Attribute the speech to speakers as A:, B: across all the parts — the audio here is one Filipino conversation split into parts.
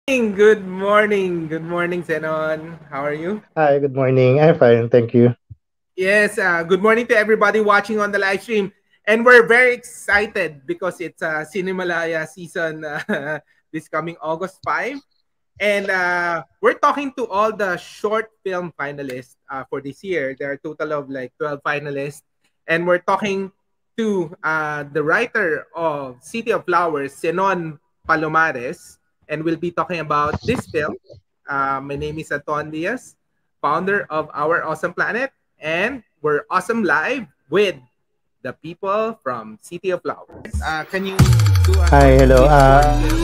A: Good morning. Good morning, Cenon. How are you?
B: Hi, good morning. I'm fine, thank you.
A: Yes, good morning to everybody watching on the live stream. And we're very excited because it's Cinemalaya season this coming August 5. And we're talking to all the short film finalists for this year. There are a total of like 12 finalists. And we're talking to the writer of City of Flowers, Cenon Palomares. And we'll be talking about this film. My name is Anton Diaz, founder of Our Awesome Planet. And we're awesome live with the people from City of Flowers. Can you do a
B: Hi, hello.
A: brief short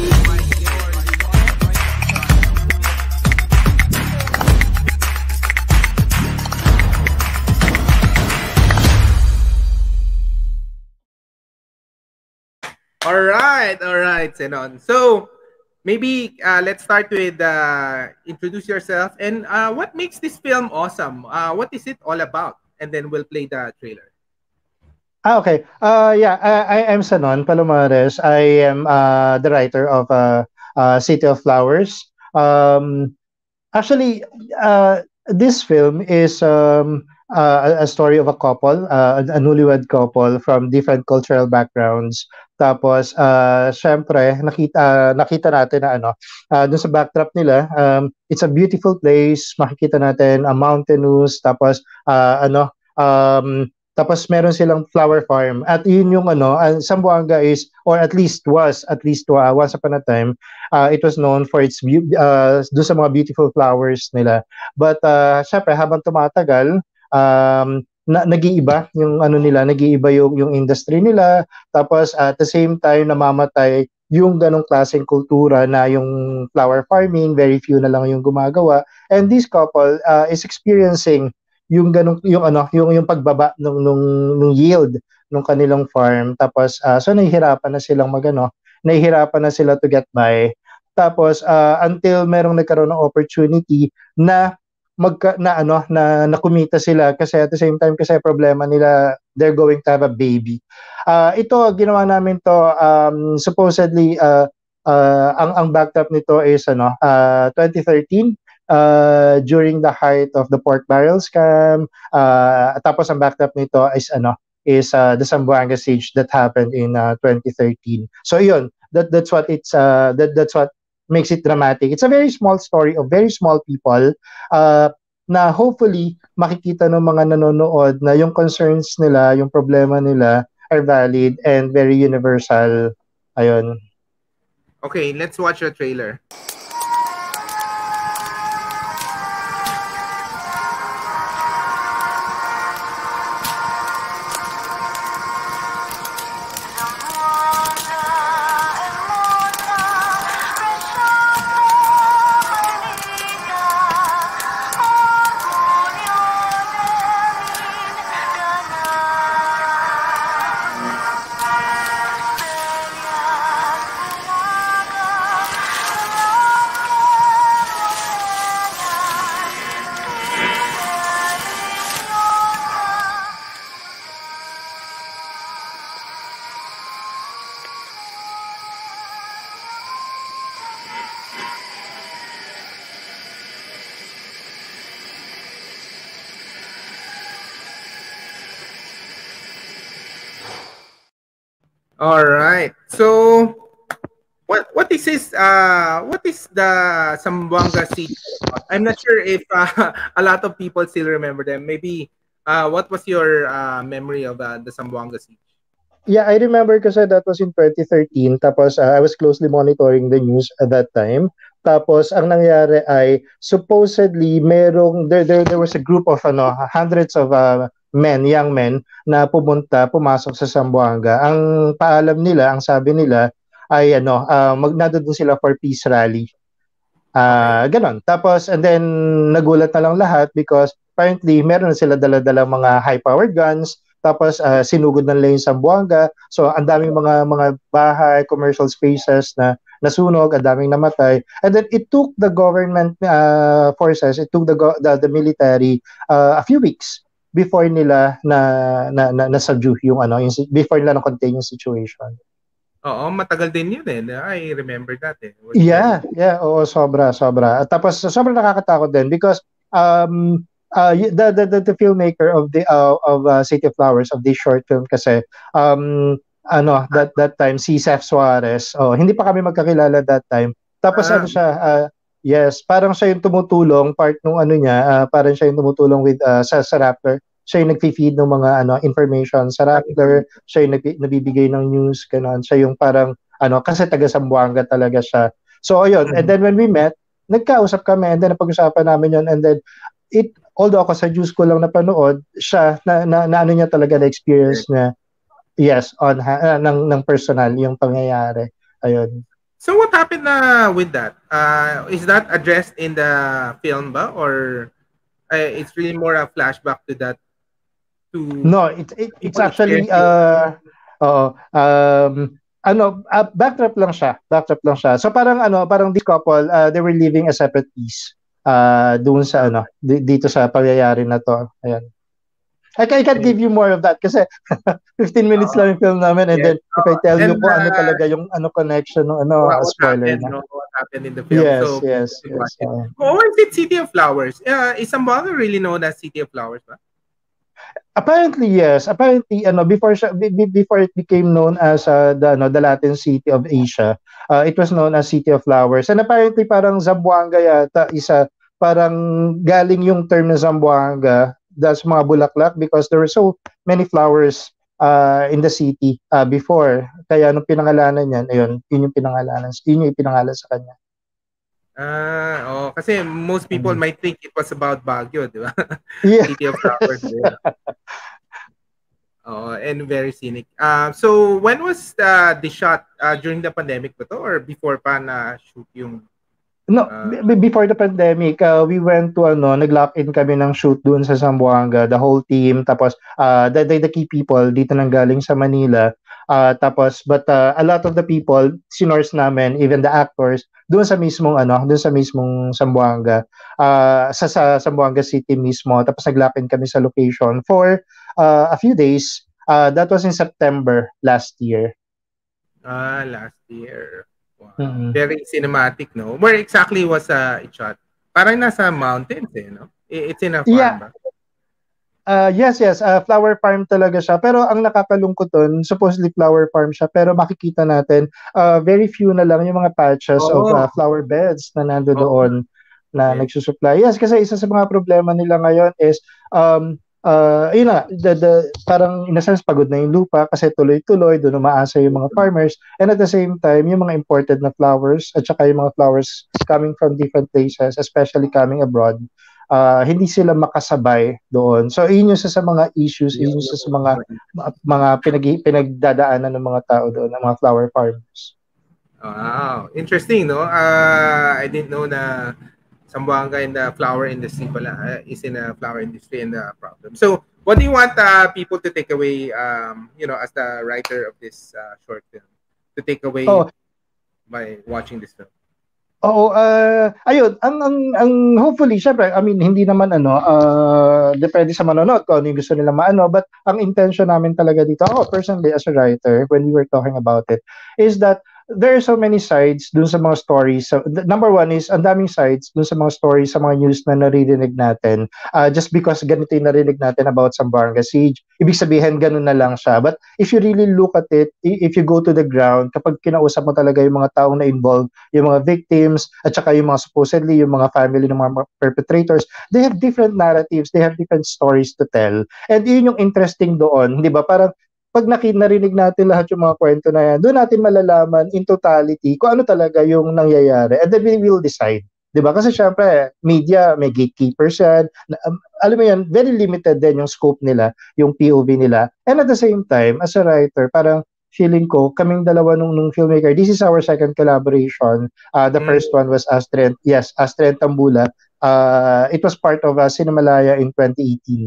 A: all right, Zenon. So maybe let's start with introduce yourself and what makes this film awesome. What is it all about? And then we'll play the trailer.
B: Okay. Yeah, I am Cenon Palomares. I am the writer of City of Flowers. Um, Actually, this film is a story of a couple, a newlywed couple from different cultural backgrounds. Tapos, syempre, nakita natin na dun sa backdrop nila, it's a beautiful place. Makikita natin a mountainous, tapos, tapos meron silang flower farm. At yun yung Zamboanga is, or at least once upon a time, it was known for its do sa mga beautiful flowers nila. But syempre habang tumatagal, nag-iiba yung nag-iiba yung industry nila. Tapos at the same time namamatay yung ganong klaseng kultura na yung flower farming, very few na lang yung gumagawa. And this couple is experiencing yung ganong yung pagbaba nung yield nung kanilang farm. Tapos so nahihirapan na sila to get by. Tapos until merong nagkaroon ng opportunity na na kumita sila kasi at the same time kasi problema nila they're going to have a baby. Ito ginawa namin to supposedly ang backdrop nito is 2013 during the height of the pork barrel scam. Tapos ang backdrop nito is the Zamboanga siege that happened in 2013. So yun, that's what that's what makes it dramatic. It's a very small story of very small people na hopefully makikita ng mga nanonood na yung concerns nila, yung problema nila are valid and very universal. Ayun.
A: Okay, let's watch the trailer. All right. So what is this what is the Zamboanga City? I'm not sure if a lot of people still remember them. Maybe what was your memory of the Zamboanga City?
B: Yeah, I remember kasi that was in 2013. Tapos I was closely monitoring the news at that time. Tapos ang nangyari ay supposedly there was a group of hundreds of young men na pumasok sa Zamboanga. Ang paalam nila, ang sabi nila ay nandun sila for peace rally. Ganon. Tapos and then nagulat na lang lahat because apparently meron na sila dala-dala mga high-powered guns. Tapos sinugod na nila yung Zamboanga. So ang daming mga bahay, commercial spaces na nasunog, ang daming namatay. And then it took the government forces, it took the military a few weeks before nila na subdue yung before nila na contain yung situation.
A: Oo, matagal din yun eh. I remember that eh. It was very...
B: Yeah, oo, sobra. At tapos sobrang nakakatakot din because the filmmaker of City of Flowers of this short film kasi that time si XEPH SUAREZ. Oh, hindi pa kami magkakilala that time. Tapos ano siya, yes, parang siya yung tumutulong part nung ano niya, parang siya yung tumutulong with sa Rappler. Siya yung nagfi-feed ng mga information sa Rappler, siya yung nabibigay ng news, ganun. Siya yung parang kasi taga Zamboanga talaga siya. So ayun, and then when we met, nagkausap kami and then napag-usapan namin yun and then although ako sa juice ko lang napanood, siya na ano niya talaga na experience niya. Yes, ng personal yung pangyayari. Ayun.
A: So what happened with that? Is that addressed in the film ba or it's really more a flashback to that?
B: No, it's actually backdrop lang siya. So parang this couple they were living a separate piece doon sa dito sa pangyayari na to. Ayan. I can't give you more of that kasi 15 minutes lang yung film namin and then if I tell you kung ano talaga yung connection ng spoiler
A: happened,
B: na.
A: What happened in the film.
B: Yes.
A: Oh, is it City of Flowers? Is Zamboanga really known as City of Flowers ba?
B: Apparently yes. Apparently before it became known as the Latin City of Asia, it was known as City of Flowers. And apparently parang Zamboanga yata parang galing yung term na Zamboanga that's mga bulaklak because there were so many flowers in the city before. Kaya nung pinangalanan niyan, yun yung pinangalan sa kanya.
A: Kasi most people might think it was about Baguio, di ba?
B: Yeah.
A: City of Flowers. And very scenic. So when was the shot during the pandemic ba to or before pa na shoot yung
B: No, before the pandemic, we went to nag-lock-in kami ng shoot doon sa Zamboanga, the whole team, tapos the key people dito nang galing sa Manila. But a lot of the people, sinors namin, even the actors, doon sa mismong Zamboanga, sa Zamboanga City mismo. Tapos nag-lock-in kami sa location for a few days. That was in September last year.
A: Last year. Wow. Very cinematic, no? Where exactly was it shot? Parang nasa mountains, no? It's in a farm ba?
B: Yes. Flower farm talaga siya. Pero ang nakakalungkot doon, supposedly flower farm siya. Pero makikita natin, very few na lang yung mga patches of flower beds na nando doon na nagsusupply. Yes, kasi isa sa mga problema nila ngayon is, yun na, parang in a sense pagod na yung lupa kasi tuloy-tuloy doon umaasa yung mga farmers and at the same time yung mga imported na flowers at saka yung mga flowers coming from different places especially coming abroad hindi sila makasabay doon. So yun yung sa mga issues, yun yung sa mga pinagdadaanan ng mga tao doon, ng mga flower farmers.
A: Wow, interesting, no? I didn't know na Zamboanga in the flower industry pala is in a flower industry and the problem. So, what do you want people to take away, as the writer of this short film, to take away by watching this film? Ayun, ang hopefully, syempre, I mean, hindi naman depende sa manonood kung ano yung gusto nila maano, but ang intention namin talaga dito, personally as a writer, when we were talking about it, is that there are so many sides dun sa mga stories. So, number one is, ang daming sides dun sa mga stories, sa mga news na naririnig natin. Just because ganito yung narinig natin about Zamboanga Siege, ibig sabihin, ganun na lang siya. But if you really look at it, if you go to the ground, kapag kinausap mo talaga yung mga taong na-involved, yung mga victims, at saka yung mga supposedly, yung mga family ng mga perpetrators, they have different narratives, they have different stories to tell. And yun yung interesting doon, di ba? Parang, pag narinig natin lahat yung mga kwento na yan, doon natin malalaman in totality kung ano talaga yung nangyayari. And then we will decide. Diba? Kasi syempre, media, may gatekeepers yan. Alam mo yan, very limited din yung scope nila, yung POV nila. And at the same time, as a writer, parang feeling ko, kaming dalawa nung filmmaker, this is our second collaboration. The first one was Astri and Tambulah. It was part of Cinemalaya in 2018.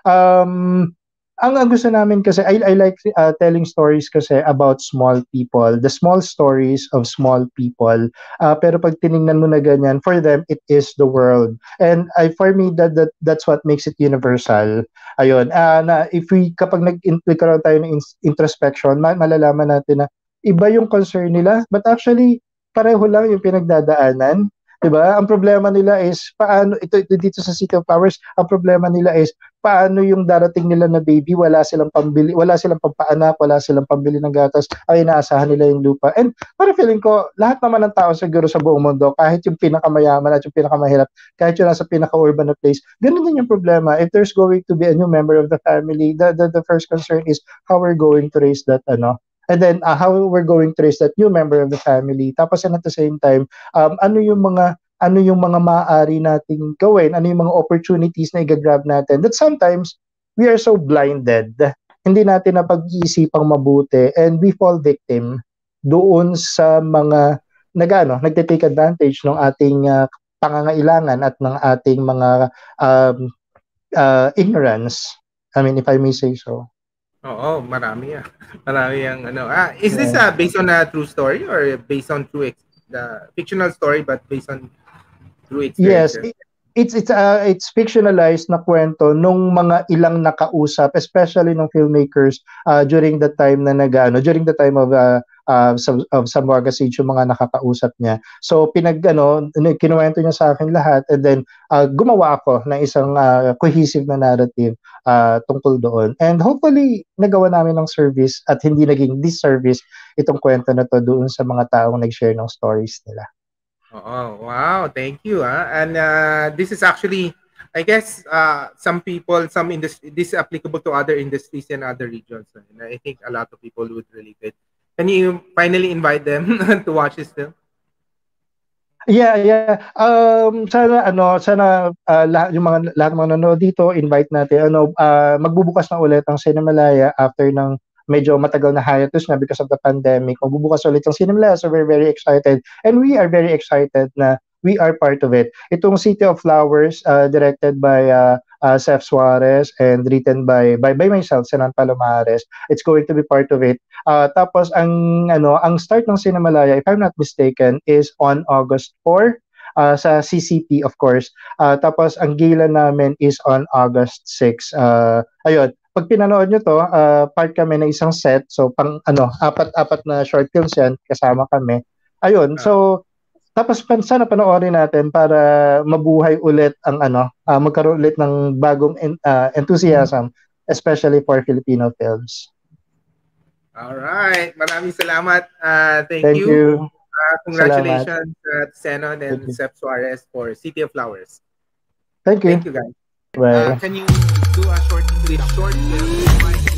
A: Ang gusto namin kasi, I like telling stories kasi about small people, the small stories of small people. Pero pag tinignan mo na ganyan, for them, it is the world. And for me, that's what makes it universal. Ayun, na kapag nagkaroon tayo ng introspection, malalaman natin na
B: iba yung concern nila, but actually pareho lang yung pinagdadaanan. 'Di ba? Ang problema nila is paano ito dito sa City of Flowers, ang problema nila is paano yung darating nila na baby, wala silang pambili, wala silang pampaanak, wala silang pambili ng gatas, ay inaasahan nila yung lupa. And para feeling ko, lahat naman ng tao siguro sa buong mundo, kahit yung pinakamayaman at yung pinakamahirap, kahit yung nasa pinaka-urban na place, ganun din yung problema. If there's going to be a new member of the family, the first concern is how we're going to raise that and then how we're going to raise that new member of the family. Tapos and at the same time, ano yung mga maaari nating gawin, ano yung mga opportunities na i-grab natin, that sometimes we are so blinded, hindi natin napag-iisipang mabuti, and we fall victim doon sa mga nagte-take advantage ng ating pangangailangan at ng ating mga ignorance. I mean, if I may say so.
A: Oo, marami yan. Marami yung is this based on a true story or based on the fictional story but based on true experiences?
B: Yes, it's fictionalized na kwento nung mga ilang nakausap, especially ng filmmakers during the time of Zamboanga City, yung mga nakakausap niya. So kinuwento niya sa akin lahat, and then gumawa ako ng isang cohesive na narrative tungkol doon. And hopefully nagawa namin ng service at hindi naging disservice itong kwento na to doon sa mga taong nag-share ng stories nila.
A: Oh, wow, thank you. And this is actually, I guess, some industry, this is applicable to other industries and other regions. And I think a lot of people would relate it. Can you finally invite them to watch this film?
B: Yeah. Sana lahat ng mga nanonood dito, invite natin. Magbubukas na ulit ang Cinemalaya after ng medyo matagal na hiatus na because of the pandemic. Magbubukas ulit ang Cinemalaya, so we're very excited. And we are very excited na we are part of it. Itong City of Flowers, directed by XEPH SUAREZ and written by myself, Cenon Palomares. It's going to be part of it. Tapos ang start ng Cinemalaya, if I'm not mistaken, is on August 4 sa CCP, of course. Tapos ang gala namin is on August 6. Ayun. Pag pinanood nyo to, part kami ng isang set. So apat na short films yan, kasama kami. Ayun. So tapos sana panoorin natin para mabuhay ulit ang magkaroon ulit ng bagong enthusiasm, especially for Filipino films.
A: All right. Maraming salamat. Thank you. Congratulations to Cenon and XEPH SUAREZ for City of Flowers.
B: Thank you.
A: Thank you, guys.
B: Bye.
A: Can you do a short film?